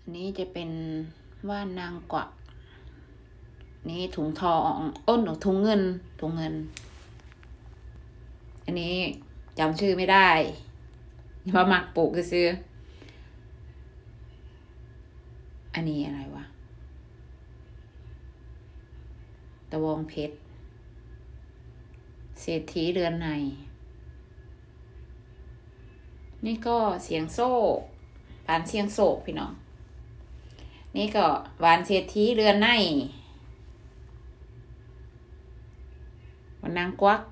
อันนี้จะเป็นว่านนางกวักนี่ถุงทองถุงเงินอันนี้จำชื่อไม่ได้ว่ามักปลูกซื้ออันนี้อะไรวะตะวงเพชรเศรษฐีเรือนในนี่ก็เสียงโซ่ปานเสียงโศกพี่น้องนี่ก็หวานเศรษฐีเรือนในวันนางกวัก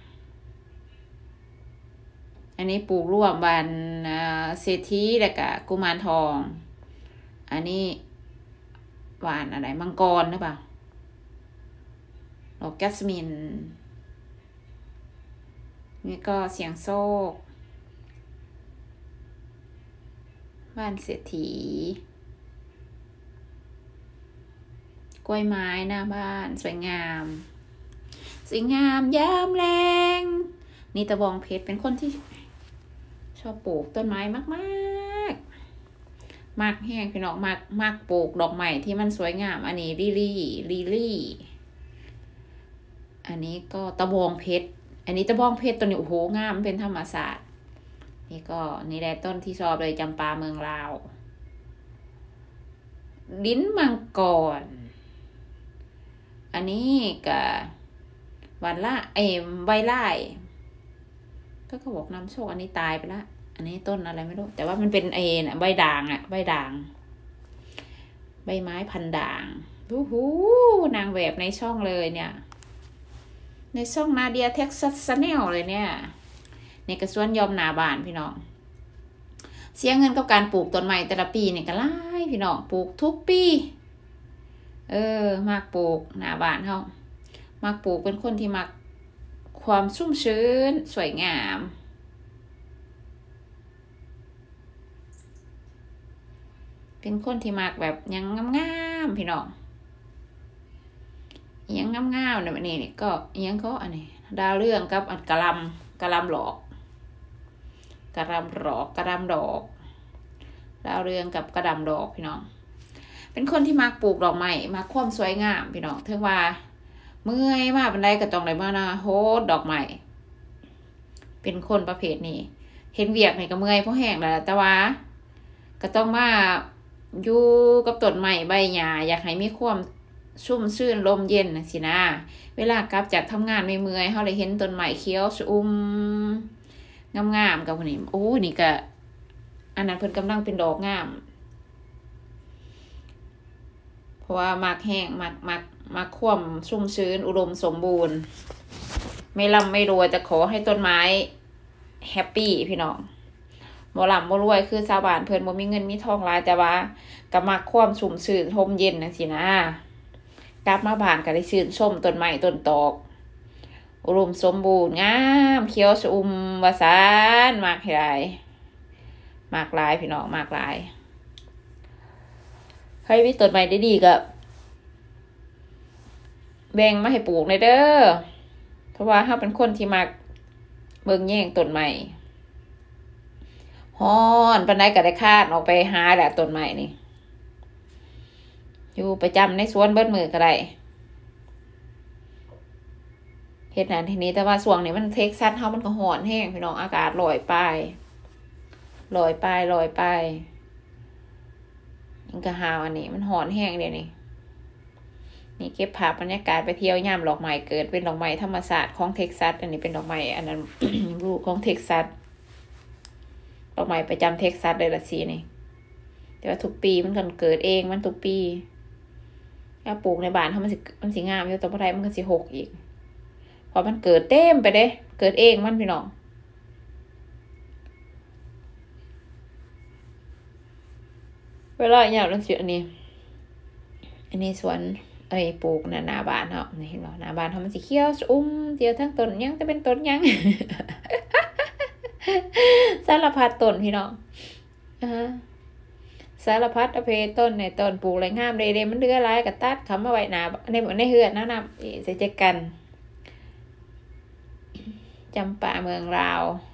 อันนี้ปลูกร่วมบานเศรษฐีแล้วก็กุมารทองอันนี้หวานอะไรมังกรหรือเปล่าดอกแจสมินนี่ก็เสียงโซกบ้านเศรษฐีกล้วยไม้หน้าบ้านสวยงามยามแรงนี่ตะบองเพชรเป็นคนที่ชอบปลูกต้นไม้มากๆมากแห้งพี่น้องมากปลูกดอกไม้ที่มันสวยงามอันนี้ลิลี่อันนี้ก็ตะบองเพชรอันนี้ตะบองเพชรตัวนี้โอ้โหงามเป็นธรรมศาสตร์นี่ก็นี่แหละต้นที่ชอบเลยจำปาเมืองลาวลิ้นมังกรอันนี้ก็วันละใบไล่ก็เขาบอกนำโชคอันนี้ตายไปละอันนี้ต้นอะไรไม่รู้แต่ว่ามันเป็นน่ะใบด่างใบไม้พันด่างหูนางแบบในช่องเลยเนี่ยในช่องนาเดียเท็กซัสแนลเลยเนี่ยในกระสวนยอมนาบานพี่น้องเสียเงินกับการปลูกต้นไม้แต่ละปีเนี่ยก็หลายพี่น้องปลูกทุกปีมากปลูกหน้าบ้านเขามากปลูกเป็นคนที่มักความชุ่มชื้นสวยงามเป็นคนที่มักแบบยังงามๆพี่น้องยังงามๆเนี่ยนี่ก็ยังก็อันนี้ดาวเรื่องกับกะลำหลอกกระลำดอกดาวเรืองกับกระดำดอกพี่น้องเป็นคนที่มักปลูกดอกไม้มักความสวยงามพี่น้องถึงว่าเมื่อยมากเป็นไรก็ต้องได้มานะโหดดอกไม้เป็นคนประเภทนี้เห็นเวียกนี่ก็เมื่อยเพราะแห้งแล้วแต่ว่าก็ต้องมาอยู่กับต้นไม้ใบหญ้าอยากให้มีความชุ่มชื่นลมเย็นสินะเวลากลับจากทำงานไม่เมื่อยเขาเลยเห็นต้นไม้เขียวชุ่มงามกับคนนี้โอ้นี่ก็อันนั้นเพิ่นกำลังเป็นดอกงามเพราะว่ามักแห้งมักความชุ่มชื้นอุดมสมบูรณ์ไม่ร่ำไม่รวยแต่ขอให้ต้นไม้แฮปปี้พี่น้องบ่ร่ำบ่รวยคือชาวบ้านเพิ่นบ่มีเงินมีทองหลายแต่ว่าก็มักความชุ่มชื้นลมเย็นน่ะสินะกลับมาบ้านก็ได้ชื่นชมต้นไม้ต้นตอกอุดมสมบูรณ์งามเขียวชุ่มวาสานมากหลายพี่น้องมากหลายใครมีต้นไม้ได้ดีก็แบ่งมาให้ปลูกเลยเด้อเพราะว่าเฮาเป็นคนที่มักเบิ่งแย่งต้นไม้ฮ้อนปานใดก็ได้คาดออกไปหาแหละต้นไม้นี่อยู่ประจำในสวนเบิดมือก็ได้เฮ็ดนั้นทีนี้แต่ว่าช่วงนี้มันเท็กซัสเฮามันก็ร้อนแห้งพี่น้องอากาศลอยไปมันก็หาวอันนี้มันร้อนแห้งเดี๋ยวนี้นี่เก็บภาพบรรยากาศไปเที่ยวยามดอกไม้เกิดเป็นดอกไม้ธรรมศาสตร์ของเท็กซัสอันนี้เป็นดอกไม้อันนั้น รูของเท็กซัสดอกไม้ประจำเท็กซัสเลยละสินี่แต่ว่าทุกปีมันก็เกิดเองมันทุกปีถ้าปลูกในบ้านมันสิงามอยู่แต่พอได้มันก็สิหกอีกพอมันเกิดเต็มไปเด้เกิดเองมันพี่น้องเวลาอย่างนั้นสิอันนี้สวนปลูกหน้าบ้านเนาะนี่เห็นบ่หน้าบ้านเขามันสิเขียวเดียวทั้งต้นยังจะเป็นต้นยัง สารพัดต้นพี่น้องสารพัดอภัยต้นในต้นปลูกอะไรงามเลยมันเดืออะไรกับตัดคำมาไว้หนาในเฮือนนะใส่ใจกันจำปาเมืองลาว